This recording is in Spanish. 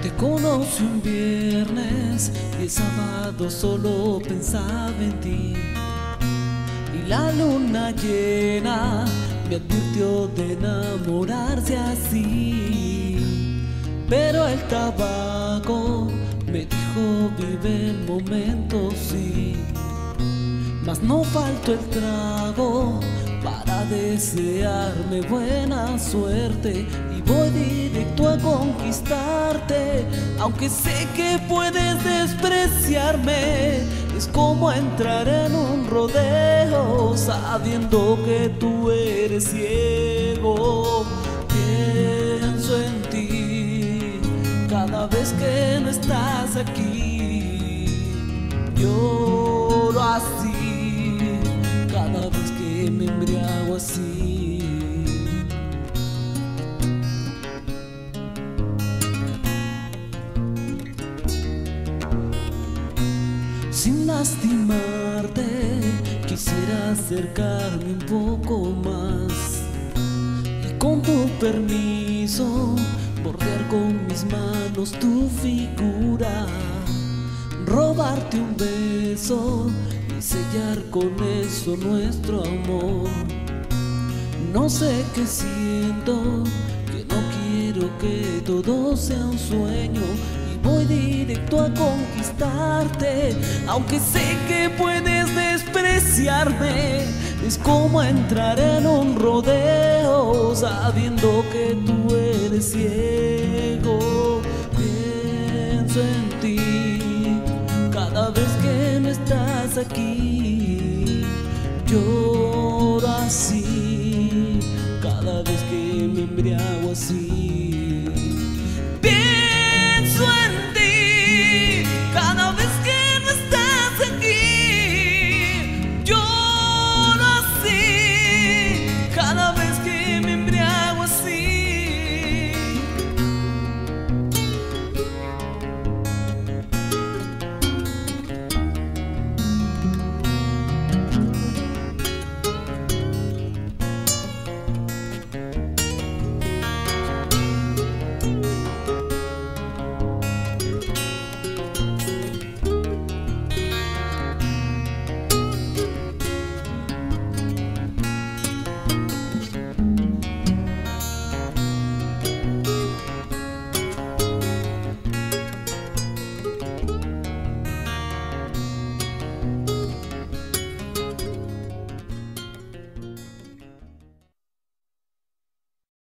Te conocí un viernes y el sábado solo pensaba en ti. Y la luna llena me advirtió de enamorarse así. Pero el tabaco me dijo vive el momento, sí. Mas no faltó el trago para desearme buena suerte. Y voy directo a conquistarte, aunque sé que puedes despreciarme. Es como entrar en un rodeo sabiendo que tú eres ciego. Pienso en ti cada vez que no estás aquí. Lloro así cada vez que me embriago así. Sin lastimarte, quisiera acercarme un poco más y con tu permiso bordear con mis manos tu figura, robarte un beso y sellar con eso nuestro amor. No sé qué siento, que no quiero que todo sea un sueño. Voy directo a conquistarte, aunque sé que puedes despreciarme. Es como entrar en un rodeo sabiendo que tú eres ciego. Pienso en ti cada vez que no estás aquí. Lloro así cada vez que me embriago así.